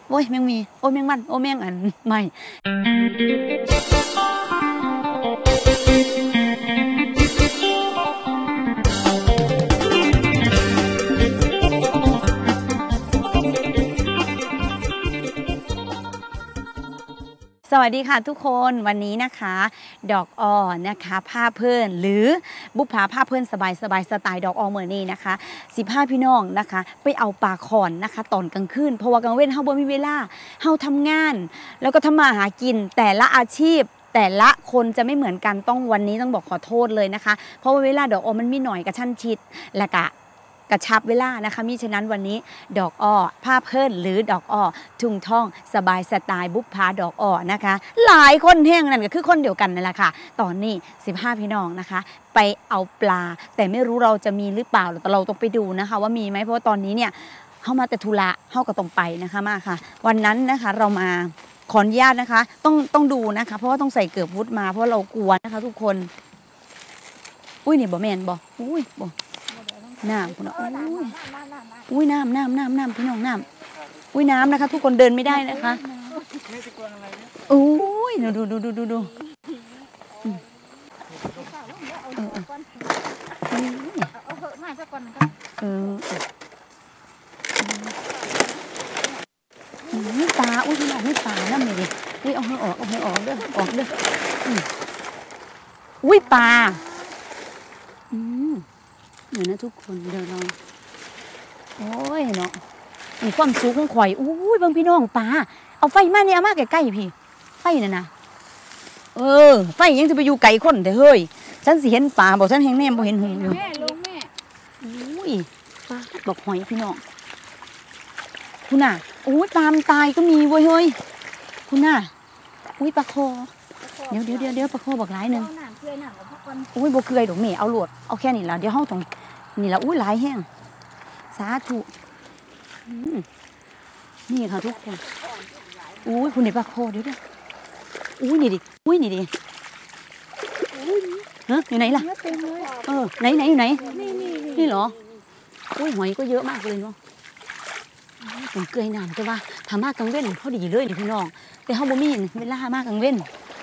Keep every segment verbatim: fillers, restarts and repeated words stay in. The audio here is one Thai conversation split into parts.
โอ้ยแมงมีโอ้ยแมงมันโอ้ยแมงอันไม่สวัสดีค่ะทุกคนวันนี้นะคะดอกออนะคะผ้าเพื่อนหรือบุพผาผ้าเพื่อนสบายสบายสไตล์ดอกออเมื่อนี้นะคะสิบห้าพี่น้องนะคะไปเอาปลาขอนนะคะตอนกลางคืนเพราะว่ากลางเว้นเฮาบ่มีเวลาเฮาทำงานแล้วก็ทำมาหากินแต่ละอาชีพแต่ละคนจะไม่เหมือนกันต้องวันนี้ต้องบอกขอโทษเลยนะคะเพราะว่าเวลาดอกออมันมีหน่อยกระชั้นชิดและกะกระชับเวลานะคะมิฉะนั้นวันนี้ดอกอ้อผ้าเพิ่นหรือดอกอ้อทุ่งท่องสบายสไตล์บุพผาดอกอ้อนะคะหลายคนแห้งนั่นก็คือคนเดียวกันนั่นแหละค่ะตอนนี้สิบห้าพี่น้องนะคะไปเอาปลาแต่ไม่รู้เราจะมีหรือเปล่าแต่เราต้องไปดูนะคะว่ามีไหมเพราะว่าตอนนี้เนี่ยเข้ามาแต่ธุระเข้าก็ต้องไปนะคะมาค่ะวันนั้นนะคะเรามาขออนุญาตนะคะต้องต้องดูนะคะเพราะว่าต้องใส่เกือบวุฒมาเพราะเรากลัวนะคะทุกคนอุ้ยนี่บ่แมนบ่อุ้ยบ่น้ำคุณอุ้ยอุ้ยน้ำน้ำน้ำน้ำพี่น้องน้ำอุ้ยน้ำนะคะทุกคนเดินไม่ได้นะคะอุ้ยดูดูดูดูดูดูเออเออเออนี่ปลาอุ้ยพี่น้องนี่ปลาน้ำเลยดิอุ้ยเอาให้ออกเอาให้ออกเด้อออกเด้ออุ้ยปลาอืมเดี๋ยวนะทุกคนเดี๋ยวเราโอ้ยเนาะมีความสุขของข่อยอุ้ยบางพี่น้องปลาเอาไฟมาเนี่ยมาใกล้ๆพี่ไฟน่ะนะเออไฟยังจะไปอยู่ไกลคนแต่เฮ้ยฉันสิเห็นปลาบอกฉันเห็นแนมบอกเห็นหงอยู่แม่ลงแม่อุ้ยปลาบอกหอยพี่น้องคุณน่ะอุ้ยปลาตายก็มีเว้ยเฮ้ยคุณน่ะอุ้ยปลาคอเดี๋ยวเดี๋ยวเดี๋ยวเดี๋ยวปลาคอบอกหลายหนึ่งอุ้ยบกเกยดอกเมย์เอาหลวดเอาแค่นี้ละเดี๋ยวห้องตรงนี่ละอุ้ยหลายแห้งสาธุนี่ค่ะทุกคนอุ้ยคุณเด็กปลาโคเดี๋ยวเดี๋ยวอุ้ยนี่ดิอุ้ยนี่ดิเฮ้ยอยู่ไหนล่ะเออไหนไหนอยู่ไหนนี่เหรออุ้ยหอยก็เยอะมากเลยเนาะผมเกยน้ำแต่ว่าทำมากกังเว้นพอดีเลยพี่น้องแต่ห้องบ่มีเวลามากกังเว้น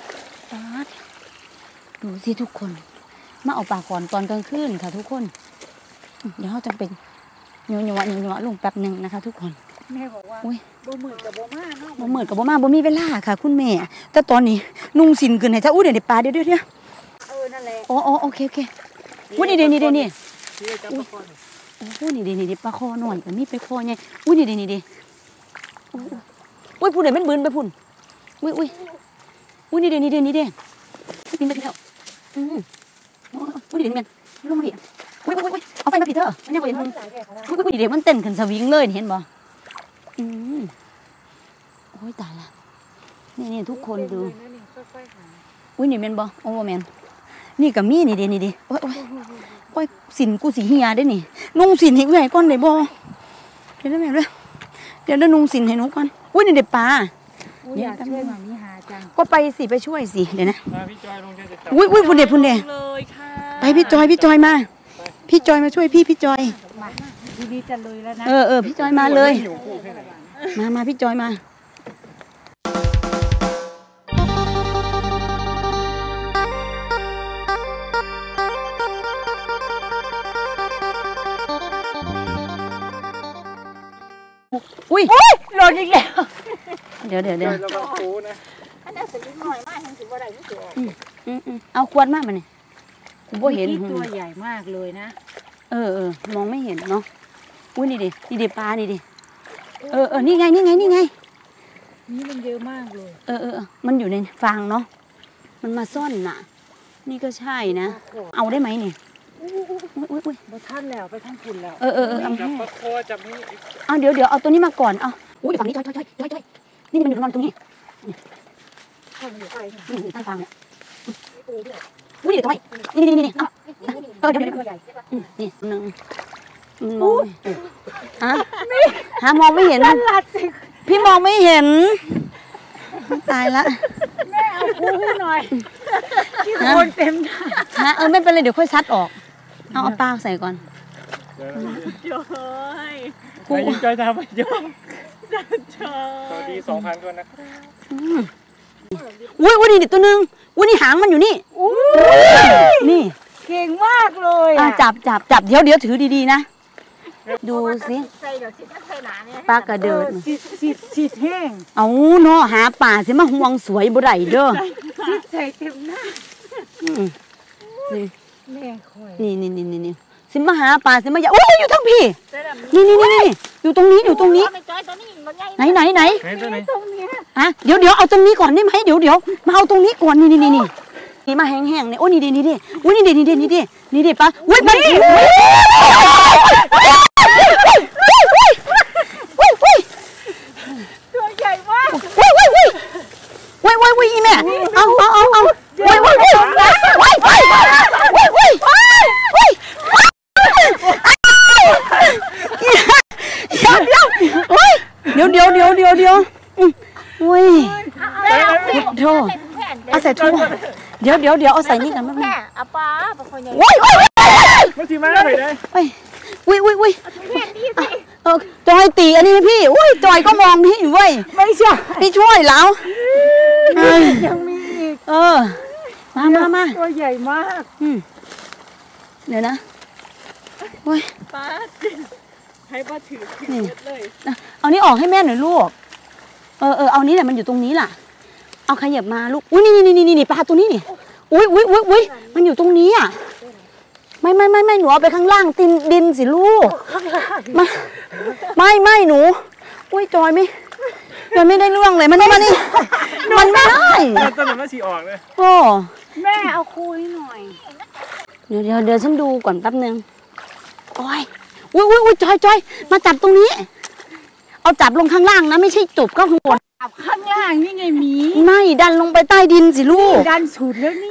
ดูสิทุกคนมาเอาปลาก่อนตอนกลางคืนค่ะทุกคนเดี๋ยวเขาจะเป็นหนัวหนัวหนัวลงแป๊บหนึ่งนะคะทุกคนแม่บอกว่าบ่หมื่นกับบ่มาเนาะบ่หมื่นกับบ่มาบ่มีเวลาค่ะคุณแม่แต่ตอนนี้นุ่งสินขึ้นให้ถ้าอู้เดี๋ยวปลาเดี๋ยวเดี๋ยวเดี๋ยวเออนั่นแหละอ๋ออ๋อโอเคโอเคอู้นี่เดี๋ยวนี่เดี๋ยวนี่อู้นี่เดี๋ยวนี่ปลาคอหน่อยกับมีไปคอไงอู้นี่เดี๋ยวนี่เดี๋ยวอุ้ยพูดเดี๋ยวมันบืนไปพุ่นอุ้ยอุ้ยอู้นี่เดี๋ยวนี่เดี๋ยวนี่เดี๋ยวบินไปที่แล้วอืมอุ้ยเดี๋ยวนี่มันลงมาดิอุ้ยอุ้ยอุ้ยเอาไฟมาปิดเถอะไม่ได้บ่เห็นพุ่นอุ้ยอุ้ยเดี๋ยวมันเต้นขึ้นสวิงเลยเห็นบ่อืมโอ้ยตายละนี่นี่ทุกคนดูอุ้ยนี่แมนบอโอ้แมนนี่กับมีนี่เดนี่ดิโอ้ยโอ้ยโอ้ยสินกูสีเฮียได้นี่นุ่งสินให้กูให้ก้อนได้บอเดี๋ยวได้ไหมเลยเดี๋ยวได้นุ่งสินให้หนูก่อนอุ้ยนี่เด็ดปลาอยากช่วยมานี่หาจังก็ไปสิไปช่วยสิเดี๋ยวนะพี่จอยลงจะจับอุ้ยอุ้ยพุ่นเด็ดพุ่นเด็ดไปพี่จอยพี่จอยมาพี่จอยมาช่วยพี่พี่จอยดีๆจะเลยแล้วนะเออเออพี่จอยมาเลยมามาพี่จอยมาอุ้ยหล่นอีกแล้วเดี๋ยวเดี๋ยวเดี๋ยวอันนั้นสลิงหน่อยมากถึงว่าได้ไม่ตัวอืมอืมเอาขวดมากมาเนี่ยผมบ่เห็นตัวใหญ่มากเลยนะเออเออมองไม่เห็นเนาะอุ้ยนี่ดินี่ดิปลานี่ดิเออเออนี่ไงนี่ไงนี่ไงนี่มันเยอะมากเลยเออเออมันอยู่ในฟางเนาะมันมาซ่อนน่ะนี่ก็ใช่นะเอาได้ไหมเนี่ยอุ้ยอุ้ยอุ้ยบ่ท่านแล้วไปท่านคุณแล้วเออเออเออจับปลาคอจับนี่เอาเดี๋ยวเดี๋ยวเอาตัวนี้มาก่อนเอาอุ้ยฝั่งนี้จอยจอยจอยจอยจอยนี่มันอยู่นอนตรงนี้ข้างอยู่ใต้นี่ใต้ฟางเนี่ยอุ้ยเดี๋ยวทำไมนี่นี่นี่นี่เอาเออเดี๋ยวเดี๋ยวนี่หนึ่งมันมองฮะฮะมองไม่เห็นพี่มองไม่เห็นตายละแม่เอาคู่ให้หน่อยที่โคนเต็มฮะเออไม่เป็นไรเดี๋ยวค่อยซัดออกเอาเอาปลาใส่ก่อนโจ้ยกูยิงใจทำไปโจ้สวัสดีสองพันด้วยนะครับอุ้ยอุ้ยนี่ตัวหนึ่งอุ้ยนี่หางมันอยู่นี่นี่เก่งมากเลยอ่ะจับจับจับเดี๋ยวเดี๋ยวถือดีๆนะดูสิปลากระเดิดสิสิสิแห้งเอาเนาะหาป่าสิมาห่วงสวยบ่ได้เด้อสิใส่เต็มหน้าอืมนี่แม่คอยนี่นี่นี่นี่สิมาหาป่าสิมาอย่าโอ้ยอยู่ทั้งพี่นี่นี่นี่นี่อยู่ตรงนี้อยู่ตรงนี้ไหนไหนไหนไหนตัวไหนตรงเนี้ยอ่ะเดี๋ยวเดี๋ยวเอาตรงนี้ก่อนได้ไหมเดี๋ยวเดี๋ยวมาเอาตรงนี้ก่อนนี่นี่นี่นี่นี่มาแห้งๆเนี่ยโอ้นี่ดินี่ดิอุ้ยนี่ดินี่ดินี่ดินี่ดิปะอุ้ยมันอุ้ยตัวใหญ่มากอุ้ยอุ้ยอุ้ยอุ้ยอุ้ยอุ้ยอีแม่เอาเอาเอาเอาอุ้ยอุ้ยอุ้ยอุ้ยอุ้ยอุ้ยอุ้ยอุ้ยเดี๋ยวเดี๋ยวเดี๋ยวเดี๋ยวเดี๋ยวอุ้ยโธ่เอาใส่ถุงเดี๋ยวเดี๋ยวเดี๋ยวเอาใส่นี่กันมั้ยแม่อาป้าปะคนใหญ่อุ้ยอุ้ยมันสีมาไปได้อุ้ยอุ้ยอุ้ยแม่ดีสิเออจอยตีอันนี้พี่อุ้ยจอยก็มองพี่เว้ยไม่ใช่พี่ช่วยแล้วยังมีอีกเออมามามาตัวใหญ่มากอืมเดี๋ยวนะโอ้ยป้าให้ป้าถือนี่นะเอานี้ออกให้แม่หน่อยลูกเออเออเอานี้แหละมันอยู่ตรงนี้ล่ะเอาขยับมาลูกอุ้ยนี่นี่นี่นี่ปลาตัวนี้นี่อุ้ยอุ้ยอุ้ยอุ้ยมันอยู่ตรงนี้อ่ะไม่ไม่ไม่ไม่หนูเอาไปข้างล่างตินดินสิลูกมาไม่ไม่หนูอุ้ยจอยไม่มันไม่ได้เรื่องเลยมันมานี่มันไม่ได้ตัวไหนมันสีออกเลยโอ้แม่เอาคุยหน่อยเดี๋ยวเดี๋ยวเดี๋ยวฉันดูก่อนแป๊บนึงโอ้ยอุ้ยอุ้ยอุ้ยจอยจอยมาจับตรงนี้เอาจับลงข้างล่างนะไม่ใช่จุบก็ข้างบนจับข้างล่างนี่ไงหมีไม่ดันลงไปใต้ดินสิลูกดันสุดแล้วนี่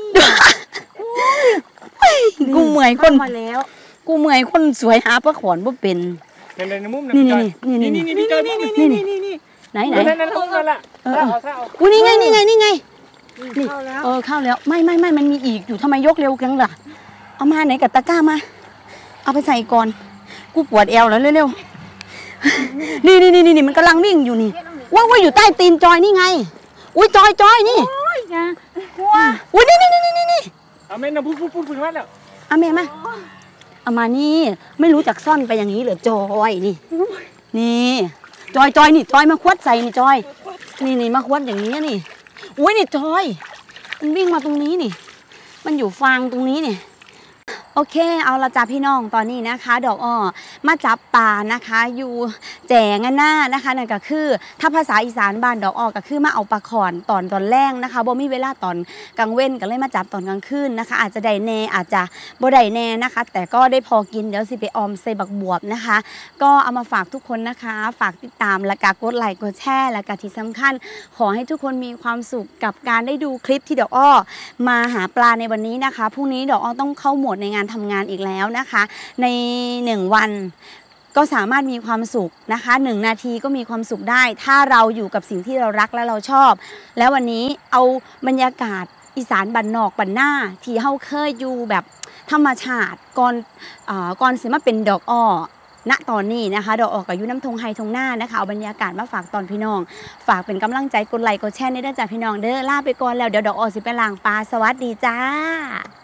กูเหมื่อยคนมาแล้วกูเหมื่อยคนสวยหาปลาขอนบ่เป็นเห็นในมุมนี่นี่นี่นี่นี่นี่นี่นี่นี่นี่นี่นี่นี่ไหนไหนนั่นนั่นนั่นละเออถ้าเอาถ้าเอาอุ้ยนี่ไงนี่ไงนี่ไงนี่เข้าแล้วเออเข้าแล้วไม่ไม่ไม่มันมีอีกอยู่ทำไมยกเร็วจังล่ะเอามาไหนกับตะกร้ามาเอาไปใส่ก่อนกูปวดเอวแล้วเร็วๆนี่นี่นี่นี่มันกำลังวิ่งอยู่นี่ว่าว่าอยู่ใต้ตีนจอยนี่ไงอุ้ยจอยจอยนี่โอ้ยนะกลัวอุ้ยนี่นี่นี่นี่นี่เอาแม่นะพูดพูดพูดพูดมาแล้วเอาแม่มาเอามานี่ไม่รู้จักซ่อนไปอย่างนี้เหรอจอยนี่นี่จอยจอยนี่จอยมาควัดใส่นี่จอยนี่นี่มาควัดอย่างนี้นี่อุ้ยนี่จอยมันวิ่งมาตรงนี้นี่มันอยู่ฟางตรงนี้นี่โอเคเอาละจ้าพี่น้องตอนนี้นะคะ ดอกอ้อมาจับปลานะคะอยู่แจงหน้านะคะนั่นก็คือถ้าภาษาอีสานบ้านดอกอ้อก็คือมาเอาปลาขอนตอนตอนแรกนะคะบ่มีเวลาตอนกลางเว้นก็เลยมาจับตอนกลางคืนนะคะอาจจะได้แน่อาจจะบ่ได้แน่นะคะ แต่ก็ได้พอกินเดี๋ยวสิไปออมใส่บักบวบนะคะ ก็เอามาฝากทุกคนนะคะฝากติดตามและกกดไลค์กดแชร์และก็ที่สำคัญขอให้ทุกคนมีความสุขกับการได้ดูคลิปที่ดอกอ้อมาหาปลาในวันนี้นะคะพรุ่งนี้ดอกอ้อต้องเข้าโหมดในงานทำงานอีกแล้วนะคะในหนึ่งวันก็สามารถมีความสุขนะคะหนึ่งนาทีก็มีความสุขได้ถ้าเราอยู่กับสิ่งที่เรารักและเราชอบ แล้ววันนี้เอาบรรยากาศอีสานบ้านนอกบ้านหน้าที่เฮาเคยอยู่แบบธรรมชาติก่อนอ่าก่อนสิมาเป็นดอกอ้อณตอนนี้นะคะดอกออกกับยุน้ำทงไฮทงหน้านะคะเอาบรรยากาศมาฝากตอนพี่น้องฝากเป็นกำลังใจกดไลค์กดแชร์ในด้านจากพี่น้องเด้อลาไปก่อนแล้วเดี๋ยวดอกออกสิไปล้างปลาสวัสดีจ้า